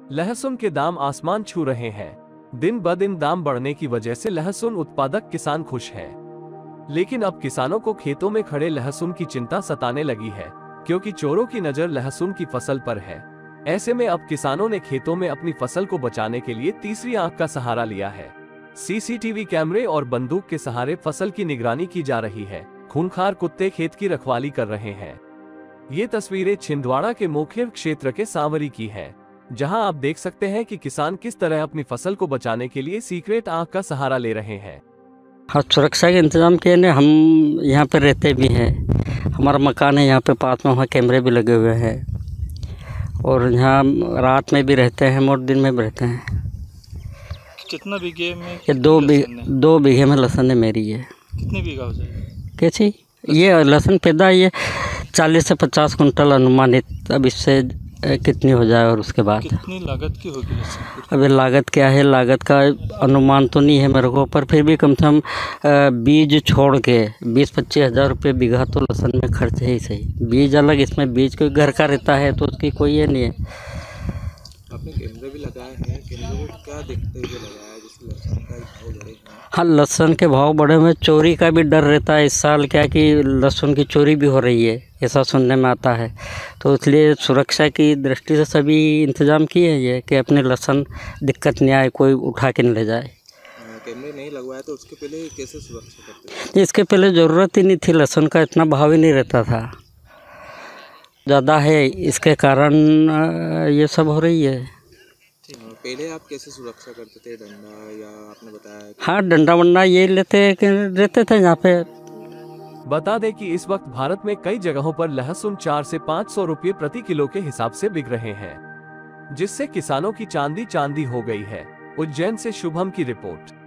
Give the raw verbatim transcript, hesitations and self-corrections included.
लहसुन के दाम आसमान छू रहे हैं। दिन ब दिन दाम बढ़ने की वजह से लहसुन उत्पादक किसान खुश हैं। लेकिन अब किसानों को खेतों में खड़े लहसुन की चिंता सताने लगी है, क्योंकि चोरों की नजर लहसुन की फसल पर है। ऐसे में अब किसानों ने खेतों में अपनी फसल को बचाने के लिए तीसरी आंख का सहारा लिया है। सीसीटीवी कैमरे और बंदूक के सहारे फसल की निगरानी की जा रही है। खूंखार कुत्ते खेत की रखवाली कर रहे हैं। ये तस्वीरें छिंदवाड़ा के मुख्य क्षेत्र के सांवरी की हैं, जहां आप देख सकते हैं कि किसान किस तरह अपनी फसल को बचाने के लिए सीक्रेट आंख का सहारा ले रहे हैं। हाँ, सुरक्षा के इंतजाम किए ने। हम यहाँ पे रहते भी हैं, हमारा मकान है यहाँ पे पास में, वहाँ कैमरे भी लगे हुए हैं और यहाँ रात में भी रहते हैं और दिन में भी रहते हैं। कितना बीघे में? ये दो बीघे दो बीघे में लहसुन है मेरी। है कितने बीघा हो जाएगा? कैसी ये लहसुन पैदा ये चालीस से पचास कुंटल अनुमानित। अब इससे कितनी हो जाए और उसके बाद कितनी लागत की होगी लहसुन? अभी लागत क्या है, लागत का अनुमान तो नहीं है मेरे को, पर फिर भी कम से कम बीज छोड़ के बीस पच्चीस हज़ार रुपये बीघा तो लहसुन में खर्च है ही सही। बीज अलग, इसमें बीज कोई घर का रहता है तो उसकी कोई ये नहीं है। आपने कैमरे भी लगाए हैं, कैमरे में क्या देखते हुए लगाया है जिससे लहसुन का भाव बढ़े? हाँ, लहसुन के भाव बढ़े हुए, चोरी का भी डर रहता है। इस साल क्या कि लहसुन की चोरी भी हो रही है, ऐसा सुनने में आता है। तो इसलिए सुरक्षा की दृष्टि से सभी इंतजाम किए हैं ये कि अपने लहसुन दिक्कत नहीं आए, कोई उठा के नहीं ले जाए। कैमरे नहीं लगवाया तो उसके पहले कैसे सुरक्षा करते? इसके पहले ज़रूरत ही नहीं थी, लहसुन का इतना भाव ही नहीं रहता था। ज़्यादा है, इसके कारण ये सब हो रही है। पहले आप कैसे सुरक्षा करते थे? डंडा या आपने बताया? हाँ, डंडा वंडा ये लेते रहते थे यहाँ पे। बता दें कि इस वक्त भारत में कई जगहों पर लहसुन चार से पाँच सौ रुपये प्रति किलो के हिसाब से बिक रहे हैं, जिससे किसानों की चांदी चांदी हो गई है। उज्जैन से शुभम की रिपोर्ट।